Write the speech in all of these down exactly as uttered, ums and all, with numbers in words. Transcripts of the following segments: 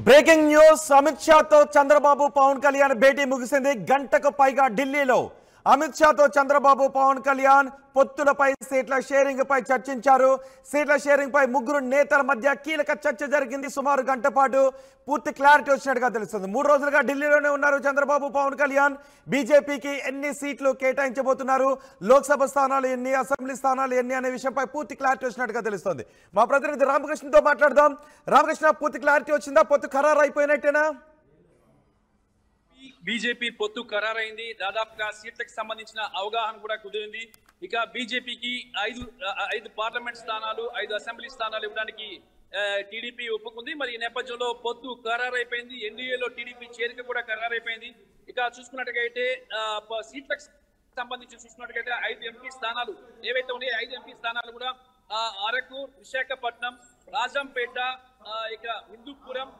Breaking news Amit షాతో చంద్రబాబు పవన్ కళ్యాణ్ భేటీ ముగిసింది. గంటకు పైగా ఢిల్లీలో అమిత్ షాతో చంద్రబాబు పవన్ కళ్యాణ్ పొత్తులపై సీట్ల షేరింగ్ పై చర్చించారు. సీట్ల షేరింగ్ పై ముగ్గురు నేతల మధ్య కీలక చర్చ జరిగింది. సుమారు గంట పాటు పూర్తి క్లారిటీ వచ్చినట్టుగా తెలుస్తుంది. మూడు రోజులుగా ఢిల్లీలోనే ఉన్నారు చంద్రబాబు పవన్ కళ్యాణ్. బీజేపీకి ఎన్ని సీట్లు కేటాయించబోతున్నారు, లోక్సభ స్థానాలు ఎన్ని, అసెంబ్లీ స్థానాలు ఎన్ని అనే విషయంపై పూర్తి క్లారిటీ వచ్చినట్టుగా తెలుస్తుంది. మా ప్రతినిధి రామకృష్ణతో మాట్లాడదాం. రామకృష్ణ, పూర్తి క్లారిటీ వచ్చిందా? పొత్తు ఖరారు అయిపోయినట్టేనా? బీజేపీ పొత్తు ఖరారైంది. దాదాపుగా సీట్లకు సంబంధించిన అవగాహన కూడా కుదిరింది. ఇక బీజేపీకి ఐదు ఐదు పార్లమెంట్ స్థానాలు, ఐదు అసెంబ్లీ స్థానాలు ఇవ్వడానికి టీడీపీ ఒప్పుకుంది. మరి ఈ నేపథ్యంలో పొత్తు ఖరారైపోయింది. ఎన్డీఏలో టీడీపీ చేరిక కూడా ఖరారైపోయింది. ఇక చూసుకున్నట్టుగైతే సీట్లకు సంబంధించి చూసుకున్నట్టుగైతే ఐదు ఎంపీ స్థానాలు ఏవైతే ఉన్నాయో ఐదు ఎంపీ స్థానాలు కూడా అరకు, విశాఖపట్నం, రాజంపేట, ఇక హిందూపురం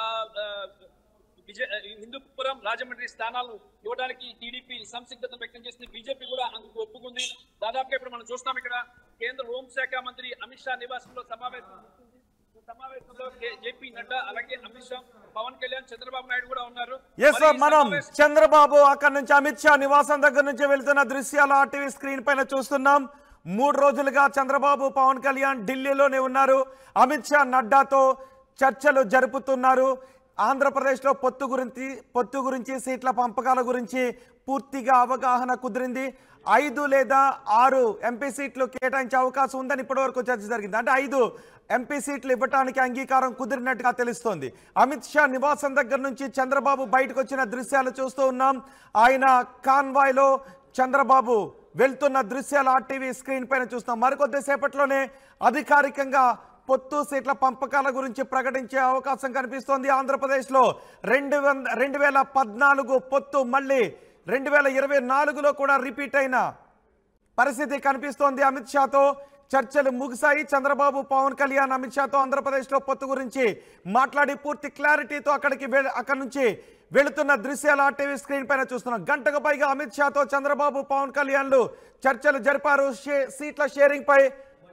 విజయ హిందూపురం, రాజమండ్రి స్థానాలను ఇవ్వడానికి టీడీపీ సంసిగ్ధతను వ్యక్తం చేసింది. బీజేపీ కూడా అందుకు ఒప్పుకుంది. దాదాపుగా ఇప్పుడు మనం చూస్తాం, ఇక్కడ కేంద్ర హోంశాఖ మంత్రి అమిత్ షా నివాసంలో సమావేశం సమావేశంలో జేపీ నడ్డా, అలాగే అమిత్ షా, పవన్ కళ్యాణ్, చంద్రబాబు నాయుడు కూడా ఉన్నారు. మనం చంద్రబాబు అక్కడి నుంచి అమిత్ షా నివాసం దగ్గర నుంచి వెళ్తున్న దృశ్యాలు ఆర్టీవీ స్క్రీన్ పైన చూస్తున్నాం. మూడు రోజులుగా చంద్రబాబు పవన్ కళ్యాణ్ ఢిల్లీలోనే ఉన్నారు. అమిత్ షా నడ్డాతో చర్చలు జరుపుతున్నారు. ఆంధ్రప్రదేశ్లో పొత్తు గురించి పొత్తు గురించి సీట్ల పంపకాల గురించి పూర్తిగా అవగాహన కుదిరింది. ఐదు లేదా ఆరు ఎంపీ సీట్లు కేటాయించే అవకాశం ఉందని ఇప్పటివరకు చర్చ జరిగింది. అంటే ఐదు ఎంపీ సీట్లు ఇవ్వడానికి అంగీకారం కుదిరినట్టుగా తెలుస్తోంది. అమిత్ షా నివాసం దగ్గర నుంచి చంద్రబాబు బయటకు వచ్చిన దృశ్యాలు చూస్తూ ఉన్నాం. ఆయన కాన్వాయ్లో చంద్రబాబు వెళ్తున్న దృశ్యాలు ఆర్టీవీ స్క్రీన్ పైన చూస్తాం. మరికొద్దిసేపట్లోనే అధికారికంగా పొత్తు సీట్ల పంపకాల గురించి ప్రకటించే అవకాశం కనిపిస్తోంది. ఆంధ్రప్రదేశ్లో రెండు వంద రెండు వేల పద్నాలుగు పొత్తు మళ్ళీ రెండు వేల ఇరవై నాలుగులో కూడా రిపీట్ అయిన పరిస్థితి కనిపిస్తోంది. అమిత్ షాతో చర్చలు ముగిశాయి. చంద్రబాబు పవన్ కళ్యాణ్ అమిత్ షాతో ఆంధ్రప్రదేశ్లో పొత్తు గురించి మాట్లాడి పూర్తి క్లారిటీతో అక్కడికి అక్కడి నుంచి వెళుతున్న దృశ్యాలు ఆర్టీవీ స్క్రీన్ పైన చూస్తున్నాం. గంటకు పైగా అమిత్ షాతో చంద్రబాబు పవన్ కళ్యాణ్లు చర్చలు జరిపారు. సీట్ల షేరింగ్ పై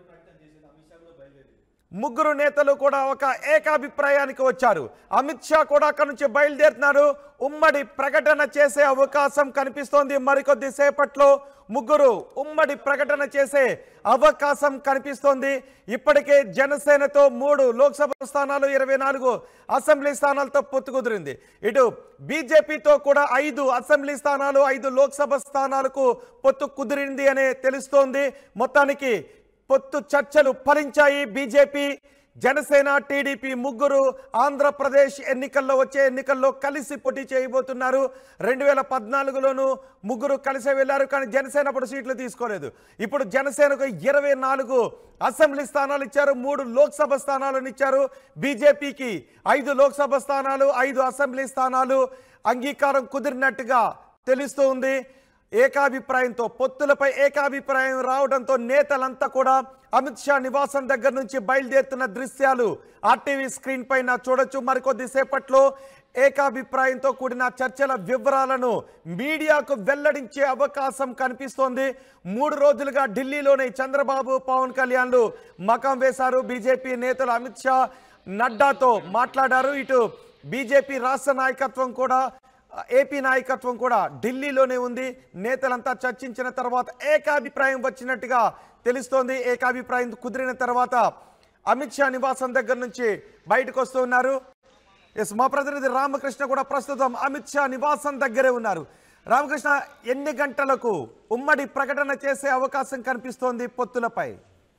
ముగ్గురు నేతలు కూడా ఒక ఏకాభిప్రాయానికి వచ్చారు. అమిత్ షా కూడా అక్కడి నుంచి బయలుదేరుతున్నారు. ఉమ్మడి ప్రకటన చేసే అవకాశం కనిపిస్తోంది. మరికొద్ది సేపట్లో ముగ్గురు ఉమ్మడి ప్రకటన చేసే అవకాశం కనిపిస్తోంది. ఇప్పటికే జనసేనతో మూడు లోక్సభ స్థానాలు, ఇరవై నాలుగు అసెంబ్లీ స్థానాలతో పొత్తు కుదిరింది. ఇటు బీజేపీతో కూడా ఐదు అసెంబ్లీ స్థానాలు, ఐదు లోక్సభ స్థానాలకు పొత్తు కుదిరింది అనే తెలుస్తోంది. మొత్తానికి పొత్తు చర్చలు ఫలించాయి. బీజేపీ, జనసేన, టీడీపీ ముగ్గురు ఆంధ్రప్రదేశ్ ఎన్నికల్లో వచ్చే ఎన్నికల్లో కలిసి పోటీ చేయబోతున్నారు. రెండు వేల పద్నాలుగులోనూ ముగ్గురు కలిసే వెళ్లారు, కానీ జనసేన అప్పుడు సీట్లు తీసుకోలేదు. ఇప్పుడు జనసేనకు ఇరవై నాలుగు అసెంబ్లీ స్థానాలు ఇచ్చారు, మూడు లోక్సభ స్థానాలను ఇచ్చారు. బీజేపీకి ఐదు లోక్సభ స్థానాలు, ఐదు అసెంబ్లీ స్థానాలు అంగీకారం కుదిరినట్టుగా తెలుస్తూ ఉంది. ఏకాభిప్రాయంతో పొత్తులపై ఏకాభిప్రాయం రావడంతో నేతలంతా కూడా అమిత్ షా నివాసం దగ్గర నుంచి బయలుదేరుతున్న దృశ్యాలు ఆర్టీవీ స్క్రీన్ పైన చూడొచ్చు. మరికొద్ది సేపట్లో ఏకాభిప్రాయంతో కూడిన చర్చల వివరాలను మీడియాకు వెల్లడించే అవకాశం కనిపిస్తోంది. మూడు రోజులుగా ఢిల్లీలోనే చంద్రబాబు పవన్ కళ్యాణ్లు మకాం వేశారు. బీజేపీ నేతలు అమిత్ షా నడ్డాతో మాట్లాడారు. ఇటు బీజేపీ రాష్ట్ర నాయకత్వం కూడా, ఏపీ నాయకత్వం కూడా ఢిల్లీలోనే ఉంది. నేతలంతా చర్చించిన తర్వాత ఏకాభిప్రాయం వచ్చినట్టుగా తెలుస్తోంది. ఏకాభిప్రాయం కుదిరిన తర్వాత అమిత్ షా నివాసం దగ్గర నుంచి బయటకు వస్తూ ఉన్నారు. ఎస్, మా ప్రతినిధి రామకృష్ణ కూడా ప్రస్తుతం అమిత్ షా నివాసం దగ్గరే ఉన్నారు. రామకృష్ణ, ఎన్ని గంటలకు ఉమ్మడి ప్రకటన చేసే అవకాశం కనిపిస్తోంది పొత్తులపై?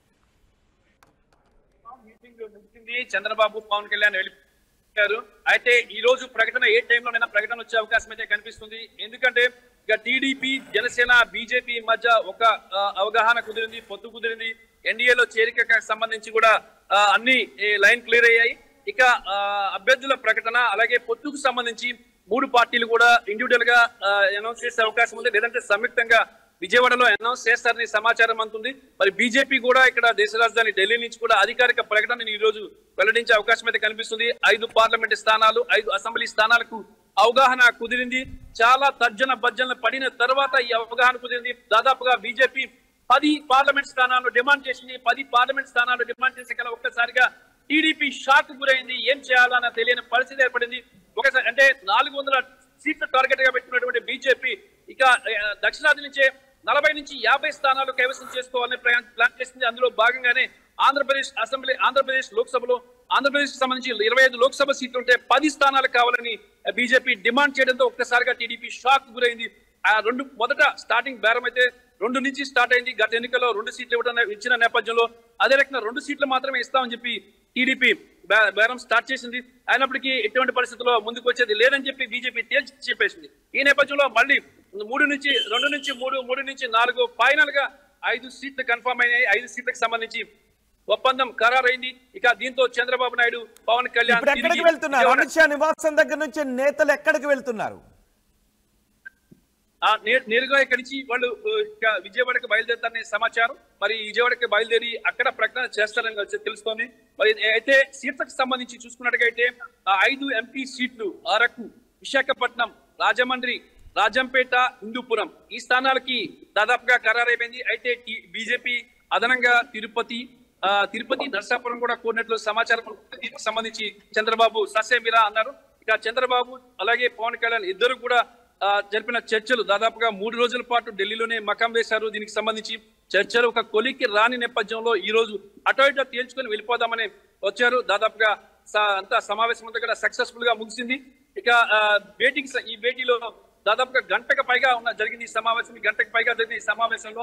చంద్రబాబు పవన్ కళ్యాణ్ అయితే ఈ రోజు ప్రకటన ఏ టైంలోనైనా ప్రకటన వచ్చే అవకాశం అయితే కనిపిస్తుంది. ఎందుకంటే ఇక టీడీపీ, జనసేన, బీజేపీ మధ్య ఒక అవగాహన కుదిరింది, పొత్తు కుదిరింది. ఎన్డీఏలో చేరికకు సంబంధించి కూడా అన్ని లైన్ క్లియర్ అయ్యాయి. ఇక అభ్యర్థుల ప్రకటన, అలాగే పొత్తుకు సంబంధించి మూడు పార్టీలు కూడా ఇండివిజువల్ గా అనౌన్స్ చేసే అవకాశం ఉంది, లేదంటే సంయుక్తంగా విజయవాడలో అనౌన్స్ చేస్తారని సమాచారం అందుతుంది. మరి బీజేపీ కూడా ఇక్కడ దేశ రాజధాని ఢిల్లీ నుంచి కూడా అధికారిక ప్రకటన ఈ రోజు వెల్లడించే అవకాశం అయితే కనిపిస్తుంది. ఐదు పార్లమెంట్ స్థానాలు, ఐదు అసెంబ్లీ స్థానాలకు అవగాహన కుదిరింది. చాలా తర్జన భర్జన పడిన తర్వాత ఈ అవగాహన కుదిరింది. దాదాపుగా బీజేపీ పది పార్లమెంట్ స్థానాలను డిమాండ్ చేసింది. పది పార్లమెంట్ స్థానాలు డిమాండ్ చేసే కల ఒక్కసారిగా టీడీపీ షాక్ గురైంది. ఏం చేయాలన్న తెలియని పరిస్థితి ఏర్పడింది. ఒకసారి అంటే నాలుగు వందల సీట్లు టార్గెట్ గా పెట్టుకున్నటువంటి బీజేపీ ఇక దక్షిణాది నుంచే నలభై నుంచి యాభై స్థానాలు కైవసం చేసుకోవాలని ప్లాన్ చేసింది. అందులో భాగంగానే ఆంధ్రప్రదేశ్ అసెంబ్లీ ఆంధ్రప్రదేశ్ లోక్సభలో ఆంధ్రప్రదేశ్ కి సంబంధించి ఇరవై ఐదు లోక్సభ సీట్లు ఉంటే పది స్థానాలు కావాలని బీజేపీ డిమాండ్ చేయడంతో ఒక్కసారిగా టీడీపీ షాక్ గురైంది. ఆ రెండు మొదట స్టార్టింగ్ బేరం అయితే రెండు నుంచి స్టార్ట్ అయింది. గత ఎన్నికల్లో రెండు సీట్లు ఇవ్వడం ఇచ్చిన నేపథ్యంలో అదే రకంగా రెండు సీట్లు మాత్రమే ఇస్తామని చెప్పి టీడీపీ బేరం స్టార్ట్ చేసింది. అయినప్పటికీ ఎటువంటి పరిస్థితుల్లో ముందుకు వచ్చేది లేదని చెప్పి బీజేపీ తేల్చి చెప్పేసింది. ఈ నేపథ్యంలో మళ్ళీ మూడు నుంచి రెండు నుంచి మూడు మూడు నుంచి నాలుగు ఫైనల్ గా ఐదు సీట్లు కన్ఫర్మ్ అయినాయి. ఐదు సీట్లకు సంబంధించి ఒప్పందం ఖరారైంది. ఇక దీంతో చంద్రబాబు నాయుడు పవన్ కళ్యాణ్ ఎక్కడికి వెళ్తున్నారు? అమిత్ షా నివాసం దగ్గర నుంచి నేతలు ఎక్కడికి వెళ్తున్నారు? నేరుగా ఇక్కడి నుంచి వాళ్ళు విజయవాడకి బయలుదేరుతారనే సమాచారం. మరి విజయవాడకి బయలుదేరి అక్కడ ప్రకటన చేస్తారని తెలుస్తోంది. మరి అయితే సీట్లకు సంబంధించి చూసుకున్నట్టుగైతే ఐదు ఎంపీ సీట్లు అరకు, విశాఖపట్నం, రాజమండ్రి, రాజంపేట, హిందూపురం ఈ స్థానాలకి దాదాపుగా ఖరారైపోయింది. అయితే బీజేపీ అదనంగా తిరుపతి తిరుపతి నర్సాపురం కూడా కోరినట్లు సమాచారం. దీనికి సంబంధించి చంద్రబాబు ససేమిరా అన్నారు. ఇక చంద్రబాబు అలాగే పవన్ కళ్యాణ్ ఇద్దరు కూడా జరిపిన చర్చలు దాదాపుగా మూడు రోజుల పాటు ఢిల్లీలోనే మకాం వేశారు. దీనికి సంబంధించి చర్చలు ఒక కొలిక్కి రాని నేపథ్యంలో ఈ రోజు అటో ఇటో తేల్చుకొని వెళ్ళిపోదామని వచ్చారు. దాదాపుగా అంతా సమావేశం అంతా కూడా సక్సెస్ఫుల్ గా ముగిసింది. ఇక భేటీకి ఈ భేటీలో దాదాపుగా గంటకు పైగా ఉన్న జరిగింది ఈ సమావేశం. గంటకు పైగా జరిగిన ఈ సమావేశంలో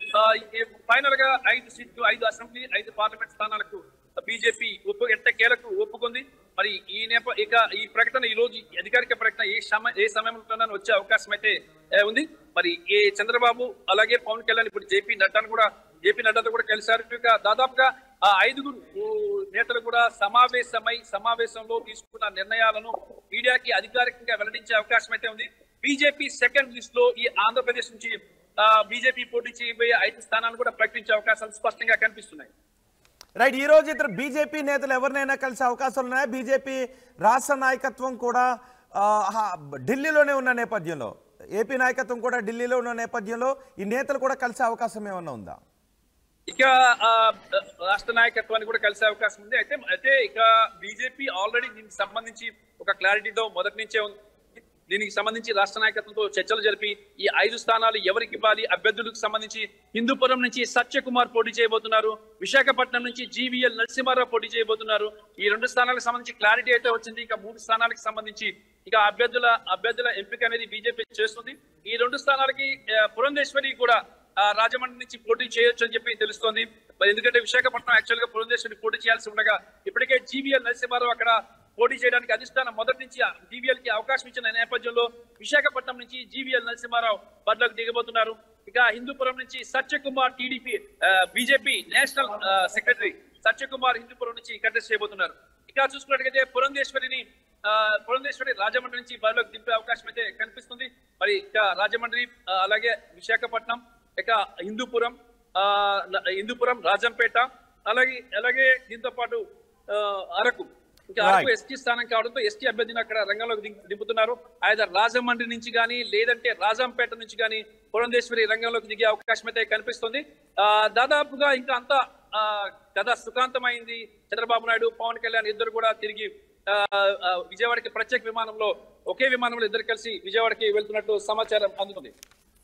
ఫైనల్ గా ఐదు సీట్లు, ఐదు అసెంబ్లీ, ఐదు పార్లమెంట్ స్థానాలకు బీజేపీ ఒప్పు ఎట్టకేలకు ఒప్పుకుంది. మరి ఈ నేప ఇక ఈ ప్రకటన ఈ రోజు అధికారిక ప్రకటన ఏ సమయ ఏ సమయంలో వచ్చే అవకాశం అయితే ఉంది. మరి ఏ చంద్రబాబు అలాగే పవన్ కళ్యాణ్ ఇప్పుడు జేపీ నడ్డాను కూడా జేపీ నడ్డాతో కూడా కలిశారు. ఇక దాదాపుగా ఆ ఐదుగురు నేతలు కూడా సమావేశమై సమావేశంలో తీసుకున్న నిర్ణయాలను మీడియాకి అధికారికంగా వెల్లడించే అవకాశం అయితే ఉంది. బీజేపీ సెకండ్ లిస్ట్ లో ఈ ఆంధ్రప్రదేశ్ నుంచి బీజేపీ పోటీ చేయబోయే ఐదు స్థానాలు కూడా ప్రకటించే అవకాశాలు స్పష్టంగా కనిపిస్తున్నాయి. రైట్, ఈ రోజు ఇద్దరు బీజేపీ నేతలు ఎవరినైనా కలిసే అవకాశాలు ఉన్నాయా? బీజేపీ రాష్ట్ర నాయకత్వం కూడా ఢిల్లీలోనే ఉన్న నేపథ్యంలో, ఏపీ నాయకత్వం కూడా ఢిల్లీలో ఉన్న నేపథ్యంలో ఈ నేతలు కూడా కలిసే అవకాశం ఏమన్నా ఉందా? ఇక రాష్ట్ర నాయకత్వాన్ని కూడా కలిసే అవకాశం ఉంది. అయితే అయితే ఇక బీజేపీ ఆల్రెడీ దీనికి సంబంధించి ఒక క్లారిటీతో మొదటి నుంచే ఉంది. దీనికి సంబంధించి రాష్ట్ర నాయకత్వంతో చర్చలు జరిపి ఈ ఐదు స్థానాలు ఎవరికి ఇవ్వాలి, అభ్యర్థులకు సంబంధించి హిందూపురం నుంచి సత్యకుమార్ పోటీ చేయబోతున్నారు, విశాఖపట్నం నుంచి జీవీఎల్ నరసింహారావు పోటీ చేయబోతున్నారు. ఈ రెండు స్థానాలకు సంబంధించి క్లారిటీ అయితే వచ్చింది. ఇక మూడు స్థానాలకు సంబంధించి ఇక అభ్యర్థుల అభ్యర్థుల ఎంపిక అనేది బీజేపీ చేస్తుంది. ఈ రెండు స్థానాలకి పురంధేశ్వరి కూడా రాజమండ్రి నుంచి పోటీ చేయొచ్చు అని చెప్పి తెలుస్తోంది. ఎందుకంటే విశాఖపట్నం యాక్చువల్ గా పురంధేశ్వరి పోటీ చేయాల్సి ఉండగా ఇప్పటికే జీవీఎల్ నరసింహారావు అక్కడ పోటీ చేయడానికి అధిష్టానం మొదటి నుంచి జీవీఎల్ కి అవకాశం ఇచ్చిన నేపథ్యంలో విశాఖపట్నం నుంచి జీవీఎల్ నరసింహారావు బరిలోకి దిగబోతున్నారు. ఇక హిందూపురం నుంచి Satyakumar TDP BJP national secretary Satyakumar Hindupuram నుంచి కంటెస్ట్ చేయబోతున్నారు. ఇక చూసుకున్నట్లయితే పురంధేశ్వరిని పురంధేశ్వరి రాజమండ్రి నుంచి బరిలోకి దింపే అవకాశం అయితే కనిపిస్తుంది. మరి ఇక రాజమండ్రి అలాగే విశాఖపట్నం, ఇక హిందూపురం హిందూపురం రాజంపేట అలాగే అలాగే దీంతో పాటు అరకు ఇంకా అరకు ఎస్టీ స్థానం కావడంతో ఎస్టీ అభ్యర్థిని అక్కడ రంగంలోకి దింపుతున్నారు. ఆయన రాజమండ్రి నుంచి కానీ లేదంటే రాజంపేట నుంచి కానీ పురంధేశ్వరి రంగంలోకి దిగే అవకాశం అయితే కనిపిస్తుంది. ఆ దాదాపుగా ఇంకా అంతా కథ సుఖాంతమైంది. చంద్రబాబు నాయుడు పవన్ కళ్యాణ్ ఇద్దరు కూడా తిరిగి విజయవాడకి ప్రత్యేక విమానంలో ఒకే విమానంలో ఇద్దరు కలిసి విజయవాడకి వెళ్తున్నట్టు సమాచారం అందుతుంది.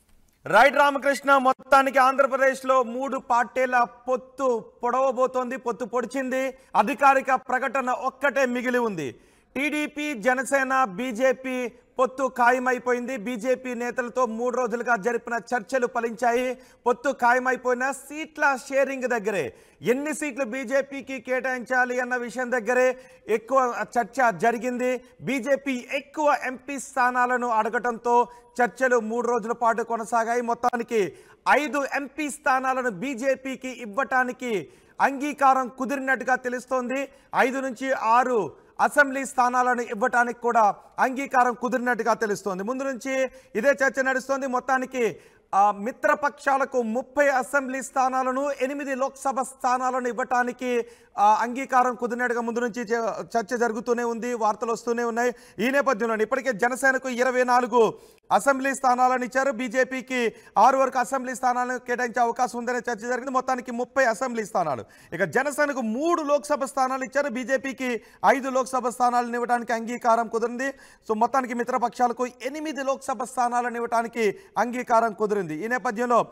రైట్ రామకృష్ణ, మొత్తానికి ఆంధ్రప్రదేశ్ లో మూడు పార్టీల పొత్తు పొడవబోతోంది, పొత్తు పొడిచింది. అధికారిక ప్రకటన ఒక్కటే మిగిలి ఉంది. టీడీపీ, జనసేన, బీజేపీ పొత్తు ఖాయమైపోయింది. బీజేపీ నేతలతో మూడు రోజులుగా జరిపిన చర్చలు ఫలించాయి. పొత్తు ఖాయమైపోయిన సీట్ల షేరింగ్ దగ్గరే, ఎన్ని సీట్లు బీజేపీకి కేటాయించాలి అన్న విషయం దగ్గరే ఎక్కువ చర్చ జరిగింది. బీజేపీ ఎక్కువ ఎంపీ స్థానాలను అడగటంతో చర్చలు మూడు రోజుల పాటు కొనసాగాయి. మొత్తానికి ఐదు ఎంపీ స్థానాలను బీజేపీకి ఇవ్వటానికి అంగీకారం కుదిరినట్టుగా తెలుస్తోంది. ఐదు నుంచి ఆరు అసెంబ్లీ స్థానాలను ఇవ్వటానికి కూడా అంగీకారం కుదిరినట్టుగా తెలుస్తోంది. ముందు నుంచి ఇదే చర్చ నడుస్తోంది. మొత్తానికి ఆ మిత్రపక్షాలకు ముప్పై అసెంబ్లీ స్థానాలను ఎనిమిది లోక్సభ స్థానాలను ఇవ్వటానికి అంగీకారం కుదిరినట్టుగా ముందు నుంచి చర్చ జరుగుతూనే ఉంది, వార్తలు వస్తూనే ఉన్నాయి. ఈ నేపథ్యంలో ఇప్పటికే జనసేనకు ఇరవై నాలుగు అసెంబ్లీ స్థానాలను ఇచ్చారు, బీజేపీకి ఆరు వరకు అసెంబ్లీ స్థానాలను కేటాయించే అవకాశం ఉందనే చర్చ జరిగింది. మొత్తానికి ముప్పై అసెంబ్లీ స్థానాలు. ఇక జనసేనకు మూడు లోక్సభ స్థానాలు ఇచ్చారు, బీజేపీకి ఐదు లోక్సభ స్థానాలను ఇవ్వడానికి అంగీకారం కుదిరింది. సో మొత్తానికి మిత్రపక్షాలకు ఎనిమిది లోక్సభ స్థానాలను ఇవ్వడానికి అంగీకారం కుదిరింది. ఈ నేపథ్యంలో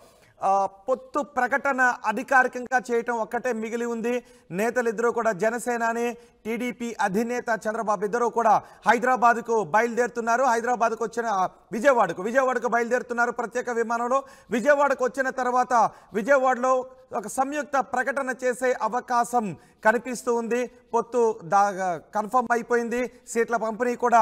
పొత్తు ప్రకటన అధికారికంగా చేయటం ఒక్కటే మిగిలి ఉంది. నేతలిద్దరూ కూడా జనసేనాని టీడీపీ అధినేత చంద్రబాబు ఇద్దరూ కూడా హైదరాబాద్కు బయలుదేరుతున్నారు. హైదరాబాద్కు వచ్చిన విజయవాడకు విజయవాడకు బయలుదేరుతున్నారు ప్రత్యేక విమానంలో. విజయవాడకు వచ్చిన తర్వాత విజయవాడలో ఒక సంయుక్త ప్రకటన చేసే అవకాశం కనిపిస్తూ ఉంది. పొత్తు దా కన్ఫర్మ్ అయిపోయింది, సీట్ల పంపిణీ కూడా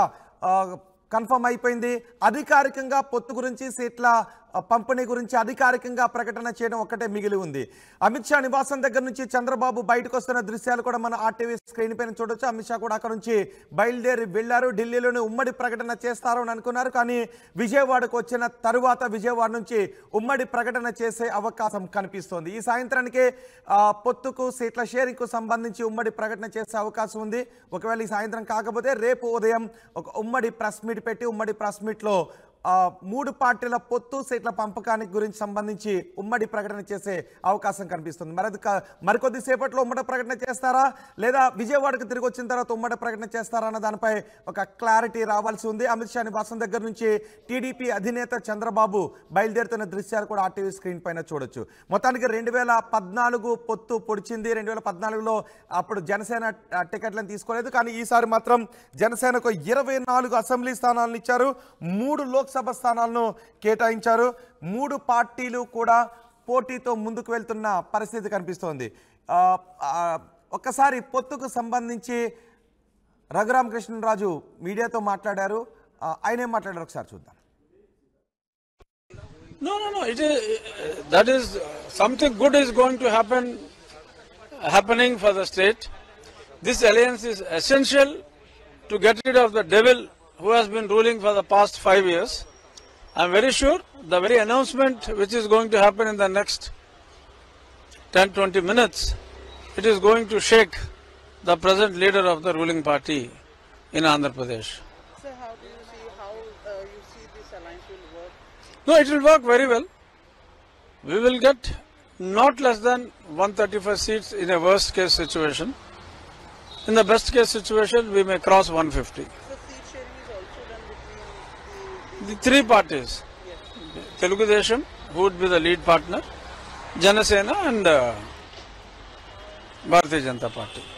కన్ఫర్మ్ అయిపోయింది. అధికారికంగా పొత్తు గురించి, సీట్ల పంపిణీ గురించి అధికారికంగా ప్రకటన చేయడం ఒక్కటే మిగిలి ఉంది. అమిత్ షా నివాసం దగ్గర నుంచి చంద్రబాబు బయటకు వస్తున్న దృశ్యాలు కూడా మన ఆర్టీవీ స్క్రీన్ పైన చూడొచ్చు. అమిత్ షా కూడా అక్కడ నుంచి బయలుదేరి వెళ్లారు. ఢిల్లీలోని ఉమ్మడి ప్రకటన చేస్తారు అని అనుకున్నారు, కానీ విజయవాడకు వచ్చిన తరువాత విజయవాడ నుంచి ఉమ్మడి ప్రకటన చేసే అవకాశం కనిపిస్తోంది. ఈ సాయంత్రానికి పొత్తుకు, సీట్ల షేరింగ్కు సంబంధించి ఉమ్మడి ప్రకటన చేసే అవకాశం ఉంది. ఒకవేళ ఈ సాయంత్రం కాకపోతే రేపు ఉదయం ఒక ఉమ్మడి ప్రెస్ మీట్ పెట్టి ఉమ్మడి ప్రెస్ మీట్లో మూడు పార్టీల పొత్తు, సీట్ల పంపకానికి గురించి సంబంధించి ఉమ్మడి ప్రకటన చేసే అవకాశం కనిపిస్తుంది. మరి మరికొద్ది సేపట్లో ఉమ్మడి ప్రకటన చేస్తారా, లేదా విజయవాడకు తిరిగి వచ్చిన తర్వాత ఉమ్మడి ప్రకటన చేస్తారా అన్న దానిపై ఒక క్లారిటీ రావాల్సి ఉంది. అమిత్ షా నివాసం దగ్గర నుంచి టీడీపీ అధినేత చంద్రబాబు బయలుదేరుతున్న దృశ్యాలు కూడా ఆర్టీవీ స్క్రీన్ పైన చూడొచ్చు. మొత్తానికి రెండు వేల పద్నాలుగు పొత్తు పొడిచింది. రెండు వేల పద్నాలుగులో అప్పుడు జనసేన టికెట్లను తీసుకోలేదు, కానీ ఈసారి మాత్రం జనసేనకు ఇరవై నాలుగు అసెంబ్లీ స్థానాలను ఇచ్చారు, మూడు లోక్సభ సభ స్థానాలను కేటాయించారు. మూడు పార్టీలు కూడా పోటీతో ముందుకు వెళ్తున్న పరిస్థితి కనిపిస్తోంది. ఒక్కసారి పొత్తుకు సంబంధించి రఘురామకృష్ణరాజు మీడియాతో మాట్లాడారు. ఆయన ఏం మాట్లాడారు ఒకసారి చూద్దాం. No, no, no. It is that is something good is going to happen, happening for the state. This alliance is essential to get rid of the devil who has been ruling for the past five years. I am very sure the very announcement which is going to happen in the next ten to twenty minutes, it is going to shake the present leader of the ruling party in Andhra Pradesh. So how do you see how uh, you see this alliance will work? No, it will work very well. We will get not less than one hundred thirty-five seats in a worst case situation. In the best case situation, we may cross one hundred fifty. The three parties, yes. Telugu Desam, who would be the lead partner, Janasena and uh, Bharatiya Janata Party.